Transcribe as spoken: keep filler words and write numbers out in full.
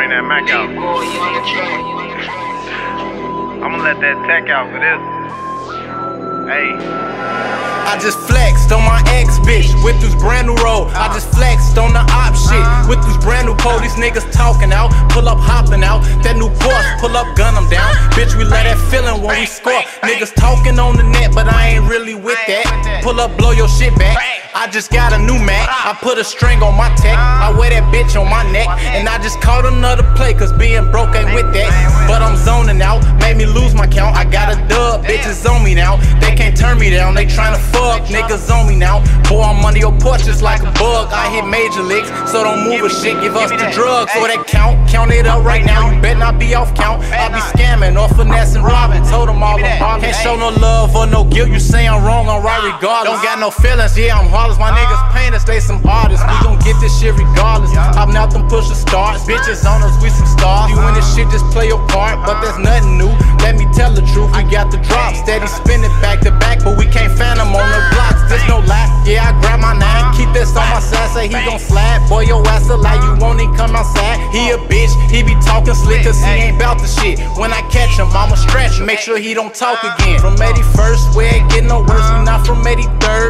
bring that Mac out. I'ma let that tech out for this. Hey. I just flexed on my ex bitch with this brand new roll. I just flexed on the op shit with this brand new pole. These niggas talking out, pull up hopping out. That new Porsche, pull up, gun them down. Bitch, we let that feeling when we score. Niggas talking on the net, but I ain't really with that. Pull up, blow your shit back. I just got a new Mac. I put a string on my tech. I wear that bitch on my neck. And I just caught another play, cause being broke ain't with that. But I'm zoning out, made me lose my count. I got a dub, bitches on me now. They can't turn me down, they tryna fuck, niggas on me now. Boy, I'm under your porch just like a bug. I hit major licks, so don't move a shit, give us the drugs. So that count, count it up right now. You better not be off count. I be scamming or finessing, robbing. Told them all I'm ballin'. Can't show no love or no guilt. You say I'm wrong, I'm right regardless. Don't got no feelings, yeah, I'm heartless. My niggas painters, they some artists. We gon' get this shit regardless. Hopping out them pusher starts. Bitches on us, we some stars. You in this shit, just play your part, but there's nothing new. Let me tell the truth, we got the drop. Steady spinning back to back, but we can't phantom on the blocks. There's no lie, yeah, I grab my nine. Keep this on my side, say he gon' slide. Boy, your ass a lie, you won't even come outside. He a bitch, he be talking slick, cause he ain't bout the shit. When I catch him, I'ma stretch him, make sure he don't talk again. From eighty-first, where it get no worse, we not from eighty-third.